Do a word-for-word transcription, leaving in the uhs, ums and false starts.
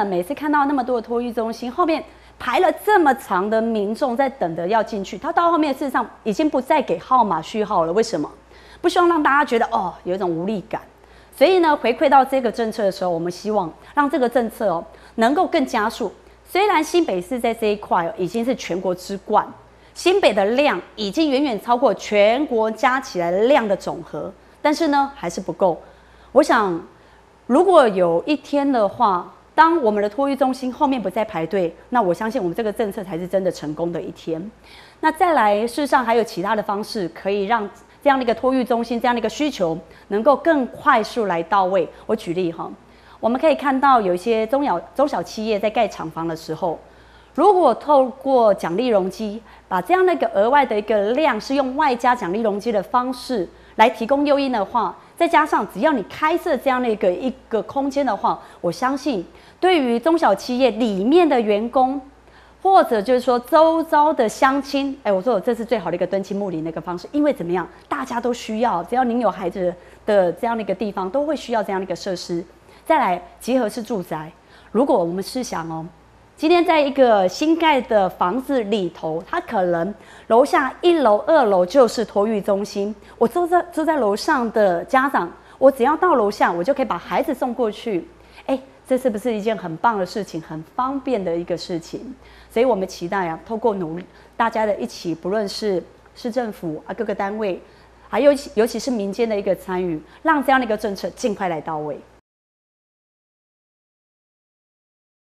的每次看到那么多的托育中心后面排了这么长的民众在等着要进去，他到后面事实上已经不再给号码序号了。为什么？不希望让大家觉得哦有一种无力感。所以呢，回馈到这个政策的时候，我们希望让这个政策哦能够更加速。虽然新北市在这一块已经是全国之冠，新北的量已经远远超过全国加起来的量的总和，但是呢还是不够。我想，如果有一天的话，当我们的托育中心后面不再排队，那我相信我们这个政策才是真的成功的一天。那再来，事实上还有其他的方式可以让这样的一个托育中心这样的一个需求能够更快速来到位。我举例哈，我们可以看到有一些中小中小企业在盖厂房的时候，如果透过奖励容积，把这样的一个额外的一个量是用外加奖励容积的方式来提供诱因的话，再加上只要你开设这样的一个一个空间的话，我相信对于中小企业里面的员工，或者就是说周遭的乡亲，哎，我说我这是最好的一个敦亲睦邻的一个方式，因为怎么样，大家都需要，只要您有孩子的这样的一个地方，都会需要这样的一个设施。再来，集合式住宅，如果我们试想哦，今天在一个新盖的房子里头，它可能楼下一楼、二楼就是托育中心，我住在住在楼上的家长，我只要到楼下，我就可以把孩子送过去，哎。这是不是一件很棒的事情，很方便的一个事情？所以我们期待啊，透过努力，大家的一起，不论是市政府啊各个单位，还有尤其是民间的一个参与，让这样的一个政策尽快来到位。